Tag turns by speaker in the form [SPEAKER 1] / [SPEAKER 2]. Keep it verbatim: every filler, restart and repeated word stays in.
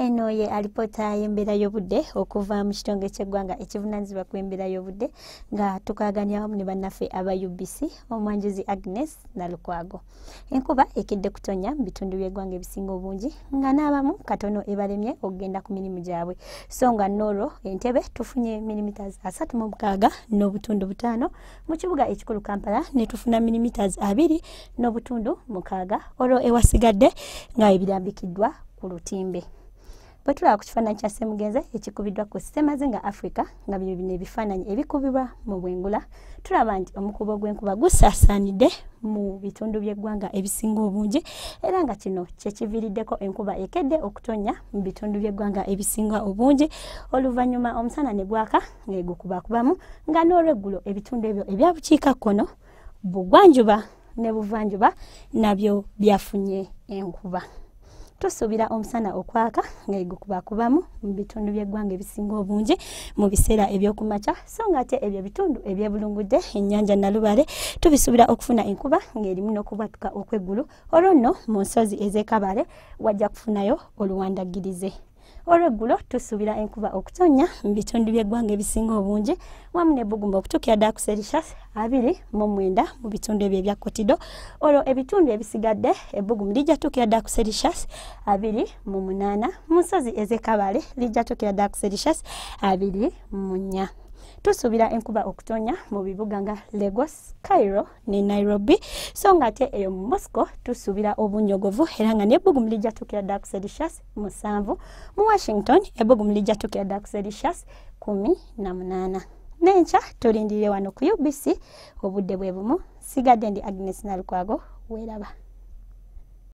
[SPEAKER 1] eno ye alipota y'embeera y'obudde okuva mu kitongole ky'eggwanga ekivunaanyizibwa ku embeera y'obudde nga tukaaganya wamu ne bannaffe aba U B C omwanjuzi Agnes Nalukwago. Enkuba ekedde kutonya mu bitundu by'eggwanga ebisinga obungi nga n'abamu katono ebalemye okugenda ku mirimu gyabwe. So nga Noro Entebbe tufunye millimeters asatu mu mukaaga n'obutundu butaano, mu kibuga ekikulu Kampala ne tufuna millimeters abiri n'obutundu mukaaga, olwo ewasigadde nga ebirambikiddwa ku lutimbe. Bwe tulaba ku kifaananyi kya Ssemugenze ekikubiddwa ku Ssemazinga Africa nga bino bino ebifaananyi ebikubibwa mu bwengula, tulaba nti omukubo gw'enkuba gusaasaanidde mu bitundu by'eggwanga ebisinga obungi era nga kino kyekiviiriddeko enkuba ekedde okutonya mu bitundu by'eggwanga ebisinga obungi, oluvannyuma omusana ne gwaka ng'egukubakubamu nga n'olweggulo ebitundu ebyo ebya bukiikakkono, bugwanjuba ne buvanjuba nabyo byafunye enkuba. Tusuubira omusana okwaka ng'egukubakubamu mu bitundu by'eggwanga ebisinga obungi mu biseera eby'okumakya, so nga ate ebyo bitundu ebyebulungudde ennyanja Nalubale tubisuubira okufuna enkuba ng'erimu n'okubwatuka okw'eggulu, olwo nno mu nsozi ez'e Kabale wajja kufunayo oluwandagirize. Olw'eggulo tusuubira enkuba okutonya mu bitundu by'eggwanga ebisinga obungi wamu n'ebbuguma okutuukira ddala ku Celsius abiri mu mwenda mu bitundu ebyo ebya Kotido, olwo ebitundu ebisigadde ebbugumu lijja tuukira ddala ku Celsius abiri mu munaana, mu nsozi ez'e Kabale lijja tuukira ddala ku Celsius abiri mu nnya. Tusuubira enkuba okutonya mu bibuga nga Lagos, Cairo ne Nairobi, so nga ate eyo mu Moscow tusuubira obunnyogovu era nga n'ebbugumu lijja tuukira ddala ku Celsius musanvu, mu Washington ebbugumu lijja tuukira ddala ku Celsius kumi na munaana. N'enkya tulindirire wano ku U B C obudde bwe bumu. Sigadde ndi Agnes Nalukwago, weeraba.